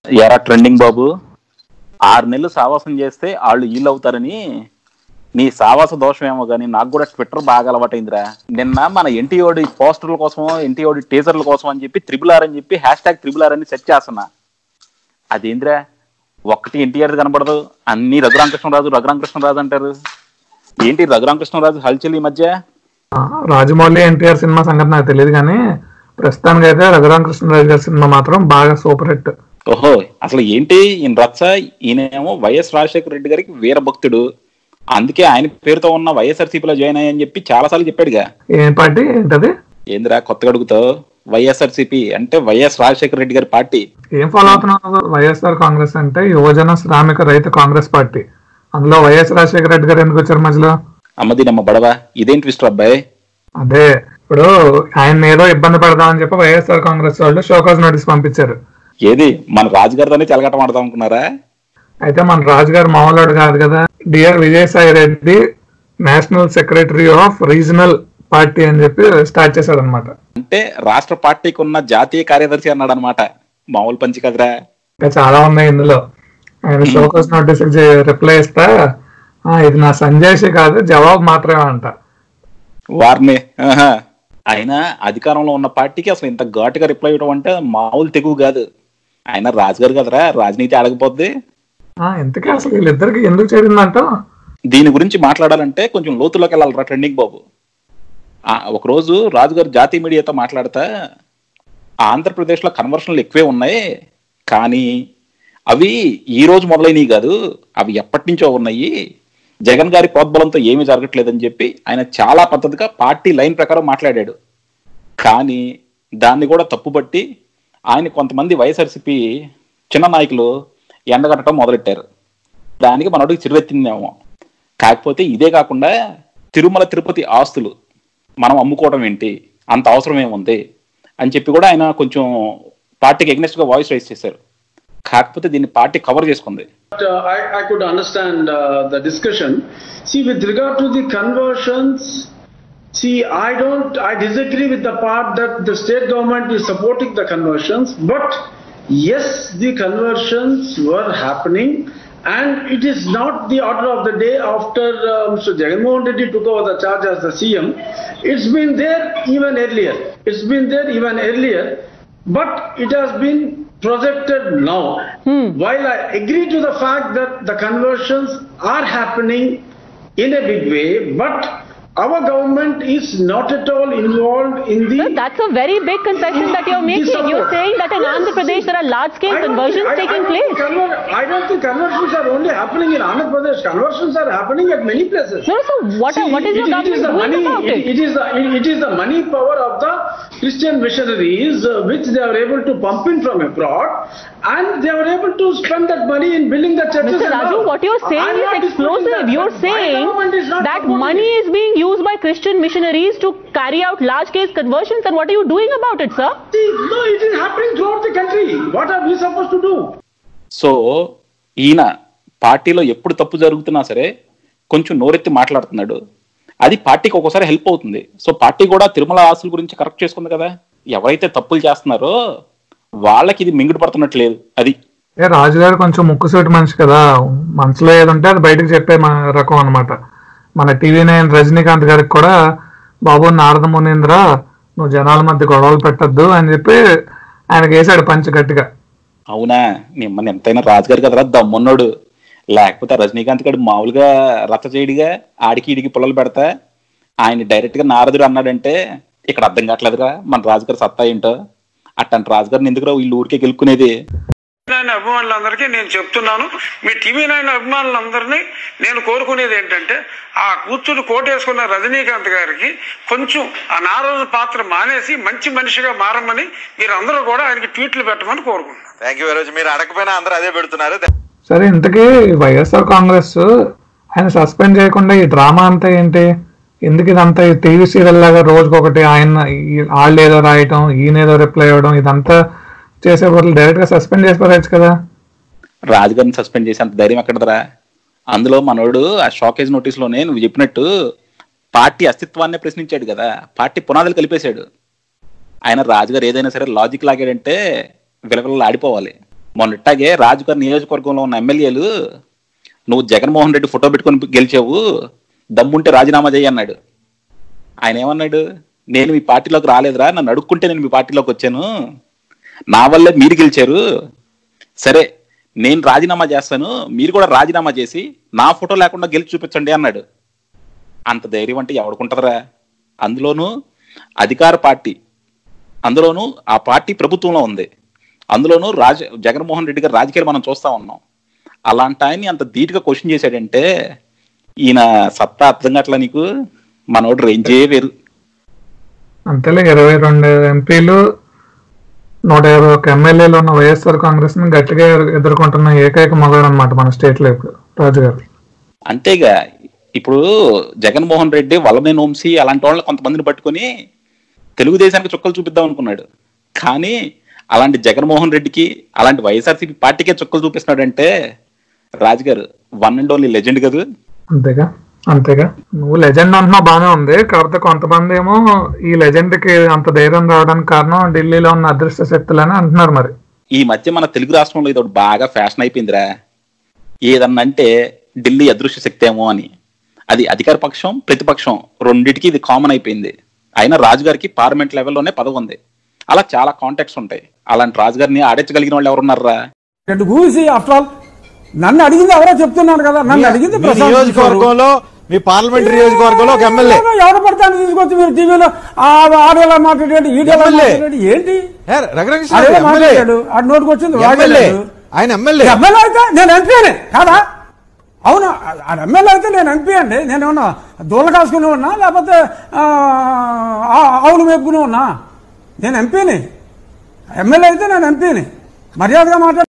ఎరా ట్రెండింగ్ బాబు, 6 నెలలు సావాసం చేస్తే వాళ్ళు వీళ్ళు అవుతారని నీ సావాస దోషమేమో కానీ నాకు కూడా ట్విట్టర్ బాగా అలవాటైందిరా. నిన్న మన ఎన్టీఓడి పోస్టర్ల కోసం, ఎన్టీఓడి టీజర్ల కోసం అని చెప్పి RRR అని చెప్పి #RRR అని సెర్చ్ చేస్తున్నా. అదేంద్రా ఒక్కటి ఎన్టీఆర్ కనపడదు, అన్ని రఘురామకృష్ణరాజు అంటారు. ఏంటి రఘురామకృష్ణరాజు హల్చల్ ఈ మధ్య? రాజమౌళి ఎన్టీఆర్ సినిమా సంగతి నాకు తెలియదు కానీ ప్రస్తుతానికి అయితే రఘురామకృష్ణరాజు గారి సినిమా మాత్రం బాగా సూపర్ హిట్. ఓహో, అసలు ఏంటి ఈయన రచ్చ? ఈయనేమో వైఎస్ రాజశేఖర రెడ్డి గారికి వీర భక్తుడు, అందుకే ఆయన పేరుతో ఉన్న వైఎస్ఆర్సీపీలో జాయిన్ అయ్యని చెప్పి చాలా సార్లు చెప్పాడుగా. ఏం పార్టీ ఏంటది? ఏందిరా కొత్తగా అడుగుతావు? వైఎస్ఆర్సీపీ అంటే వైఎస్ రాజశేఖర రెడ్డి గారి పార్టీ. ఏం ఫాలో అవుతున్నావు? వైఎస్ఆర్ కాంగ్రెస్ అంటే యువజన శ్రామిక రైతు కాంగ్రెస్ పార్టీ. అందులో వైఎస్ రాజశేఖర రెడ్డి గారు ఎందుకు వచ్చారు మధ్యలో? అమ్మది నమ్మ బడవా, ఇదేం ట్విస్ట్ అబ్బాయి? అదే ఇప్పుడు ఆయన ఏదో ఇబ్బంది పడదామని చెప్పి వైఎస్ఆర్ కాంగ్రెస్ వాళ్ళు షోకాజ్ నోటీస్ పంపించారు. ఏది మన రాజుగారితోనే చెలగటం ఆడదాం అనుకున్నారా? అయితే మన రాజుగారు మామూలు కాదు కదా. D R Vijayasai Reddy national secretary of regional party అని చెప్పి స్టార్ట్ చేశాడు అనమాట. అంటే రాష్ట్ర పార్టీకి ఉన్న జాతీయ కార్యదర్శి అన్నాడు అనమాట. మామూలు పంచి కదరా. ఇంకా చాలా ఉన్నాయి ఇందులో. ఆయన షోకాజ్ నోటీస్ రిప్లై ఇస్తా, ఇది నా సంజాయిషి కాదు, జవాబు మాత్రమే అంట. వారిని అయినా అధికారంలో ఉన్న పార్టీకి అసలు ఇంత ఘాటుగా రిప్లై ఇవ్వడం అంటే మామూలు తెగువ కాదు. ఆయన రాజుగారు కదరా, రాజనీతి ఆడకపోద్ది. ఇంతకీ అసలు వీళ్ళిద్దరికి ఎందుకు చేరిందంట? దీని గురించి మాట్లాడాలంటే కొంచెం లోతులోకి వెళ్ళాలరా ట్రెండింగ్ బాబు. ఒకరోజు రాజుగారు జాతీయ మీడియాతో మాట్లాడతా, ఆంధ్రప్రదేశ్లో కన్వర్షన్లు ఎక్కువే ఉన్నాయి, కానీ అవి ఈ రోజు మొదలైనవి కాదు, అవి ఎప్పటి నుంచో ఉన్నాయి, జగన్ గారి ప్రోద్బలంతో ఏమీ జరగట్లేదని చెప్పి ఆయన చాలా పద్ధతిగా పార్టీ లైన్ ప్రకారం మాట్లాడాడు. కానీ దాన్ని కూడా తప్పుబట్టి ఆయన కొంతమంది వైఎస్ఆర్సీపీ చిన్న నాయకులు ఎండగట్టడం మొదలెట్టారు. దానికి మనోడికి చిరువెత్తిందేమో. కాకపోతే ఇదే కాకుండా తిరుమల తిరుపతి ఆస్తులు మనం అమ్ముకోవడం ఏంటి, అంత అవసరం ఏముంది అని చెప్పి కూడా ఆయన కొంచెం పార్టీకి ఎగ్నెస్ట్ గా వాయిస్ రైజ్ చేశారు. కాకపోతే దీన్ని పార్టీ కవర్ చేసుకుంది. I could understand the discussion. See, with regard to the conversions, I disagree with the part that the state government is supporting the conversions, but yes, the conversions were happening, and it is not the order of the day after Mr. Jagan Mohan Reddy took over the charge as the CM. It's been there even earlier, but it has been projected now. While I agree to the fact that the conversions are happening in a big way, but our government is not at all involved in the... Sir, that's a very big concession that you're making. You're saying that in Andhra Pradesh there are large-scale conversions taking place. I don't think conversions are only happening in Andhra Pradesh. Conversions are happening at many places. No, so what is your government doing about it? It is the money power of the Christian missionaries which they are able to pump in from abroad, and they are able to spend that money in building the churches. Mr. Raju, what you're saying is explosive. You're saying that money is being used by Christian missionaries to carry out large-scale conversions, and what are you doing about it, sir? No, it is happening throughout the country. What are we supposed to do? So ఈయన పార్టీలో ఎప్పుడు తప్పు జరుగుతున్నా సరే కొంచెం నోరెత్తి మాట్లాడుతున్నాడు. అది పార్టీకి ఒక్కోసారి హెల్ప్ అవుతుంది. సో పార్టీ కూడా తిరుమల ఆస్తుల గురించి కరెక్ట్ చేసుకుంది కదా. ఎవరైతే తప్పులు చేస్తున్నారో వాళ్ళకి ఇది మింగుడు పడుతున్నట్లేదు. అది రాజుగారు కొంచెం ముక్కుసూటి మనిషి కదా, మనసులో ఏది ఉంటే అది బయటకు చెప్పే రకం అనమాట. మన TV9 రజనీకాంత్ గారికి కూడా, బాబు నారద మునీంద్ర నువ్వు జనాల మధ్య గొడవలు పెట్టద్దు అని చెప్పి ఆయనకి వేసాడు పంచ్ గట్టిగా. అవునా, మిమ్మల్ని ఎంతైనా రాజుగారు కదరా దమ్మున్నాడు. లేకపోతే రజనీకాంత్ గారు మామూలుగా రచ్చ చేయడిగా ఆడికి ఈడికి పుల్లలు పెడతా, ఆయన డైరెక్ట్ గా నారదుడు అన్నాడంటే ఇక్కడ అర్థం కావట్లేదురా మన రాజుగారు సత్తా ఏంటో. అట్టంటి రాజుగారిని ఎందుకురా వీళ్ళు ఊరికే గెలుక్కునేది. అభిమానులందరికీ నేను చెప్తున్నాను, మీ TV9 అభిమానులందరినీ నేను కోరుకునేది ఏంటంటే, ఆ కూర్చుని కోటేసుకున్న రజనీకాంత్ గారికి కొంచెం ఆ నారదు పాత్ర మానేసి మంచి మనిషిగా మారమని మీరు అందరూ కూడా ఆయనకి ట్వీట్లు పెట్టమని కోరుకుంటున్నాను. Thank you very much. మీరు అడగపోయినా అందరూ అదే పెడుతున్నారు. సరే, ఇంతకీ వైఎస్ఆర్ కాంగ్రెస్ ఆయన సస్పెండ్ చేయకుండా ఈ డ్రామా అంతా ఏంటి? ఎందుకు ఇదంతా టీవీ సీరియల్ లాగా రోజుకొకటి ఆయన వాళ్ళు ఏదో రాయటం, ఈయన ఏదో రిప్లై ఇవ్వడం, ఇదంతా చేసే బదులు డైరెక్ట్ గా సస్పెండ్ చేసుకోవచ్చు కదా. రాజుగారిని సస్పెండ్ చేసేంత ధైర్యం ఎక్కడదరా? అందులో మనోడు ఆ షాకేజ్ నోటీస్ లోనే నువ్వు చెప్పినట్టు పార్టీ అస్తిత్వాన్ని ప్రశ్నించాడు కదా, పార్టీ పునాదులు కలిపేశాడు. ఆయన రాజుగారు ఏదైనా సరే లాజిక్ లాగాడంటే విలవిలలు ఆడిపోవాలి. మొన్నట్టాగే రాజుగారి నియోజకవర్గంలో ఉన్న ఎమ్మెల్యేలు నువ్వు జగన్మోహన్ రెడ్డి ఫోటో పెట్టుకొని గెలిచావు, దమ్ముంటే రాజీనామా చేయి అన్నాడు. ఆయన ఏమన్నాడు, నేను మీ పార్టీలోకి రాలేదురా, నన్ను అడుక్కుంటే నేను మీ పార్టీలోకి వచ్చాను, నా వల్లే మీరు గెలిచారు, సరే నేను రాజీనామా చేస్తాను, మీరు కూడా రాజీనామా చేసి నా ఫోటో లేకుండా గెలిచి చూపించండి అన్నాడు. అంత ధైర్యం అంటే ఎవడుకుంటుందిరా? అందులోనూ అధికార పార్టీ, అందులోనూ ఆ పార్టీ ప్రభుత్వంలో ఉంది, అందులోనూ జగన్మోహన్ రెడ్డి గారు రాజకీయాలు మనం చూస్తా ఉన్నాం. అలాంటి ఆయన్ని అంత ధీటుగా క్వశ్చన్ చేశాడంటే ఈయన సత్తా అర్థం కావట్లా నీకు? మనోడు రేంజే వేరు. అంతేలే, 22 ఎంపీలు 151 ఎమ్మెల్యేలు ఉన్న వైఎస్ఆర్ కాంగ్రెస్ ని గట్టిగా ఎదుర్కొంటున్న ఏకైక మగాడు అనమాట మన స్టేట్ లో ఇప్పుడు రాజు గారు. అంతేగా, ఇప్పుడు జగన్మోహన్ రెడ్డి వల్లభనేని వంశీ అలాంటి వాళ్ళని కొంతమందిని పట్టుకుని తెలుగుదేశానికి చుక్కలు చూపిద్దాం అనుకున్నాడు. కానీ అలాంటి జగన్మోహన్ రెడ్డికి, అలాంటి వైఎస్ఆర్సీపీ పార్టీకే చుక్కలు చూపిస్తున్నాడంటే రాజుగారు వన్ అండ్ ఓన్లీ లెజెండ్ కదా. అంతేగా నువ్వు లెజెండ్ అంటున్నావు, బాగానే ఉంది. కాకపోతే కొంతమంది ఏమో ఈ లెజెండ్ కి అంత ధైర్యం రావడానికి కారణం ఢిల్లీలో ఉన్న అదృష్ట శక్తులని అంటున్నారు. మరి ఈ మధ్య మన తెలుగు రాష్ట్రంలో ఇది బాగా ఫ్యాషన్ అయిపోయిందిరా, ఏదన్నా అంటే ఢిల్లీ అదృష్ట శక్తి ఏమో అని. అది అధికార పక్షం ప్రతిపక్షం రెండింటికి ఇది కామన్ అయిపోయింది. అయినా రాజుగారికి పార్లమెంట్ లెవెల్లోనే పదవి ఉంది. అలా చాలా కాంటాక్ట్స్ ఉంటాయి. అలాంటి రాజుగారిని ఆడించగలిగిన వాళ్ళు ఎవరున్నారా? నన్ను అడిగింది ఎవరో చెప్తున్నాను కదా, నన్ను అడిగింది నియోజకవర్గంలో, మీ పార్లమెంట్ నియోజకవర్గంలో ఒక ఎమ్మెల్యే ఎవరు పడతాను తీసుకొచ్చి మీరు టీవీలో ఆడేలా మాట్లాడాడు, ఈడేలా మాట్లాడాడు, ఏంటి మాట్లాడాడు, అది నోటికి వచ్చింది. ఆయన ఎమ్మెల్యే అయితే నేను ఎంపీనే కాదా? అవును, ఎమ్మెల్యే అయితే నేను ఎంపీ అండి. నేనేమన్నా దూల కాసుకుని ఉన్నా, లేకపోతే ఆవులు మేపుకుని ఉన్నా? నేను ఎంపీని. ఎమ్మెల్యే అయితే నేను ఎంపీని. మర్యాదగా మాట్లాడు.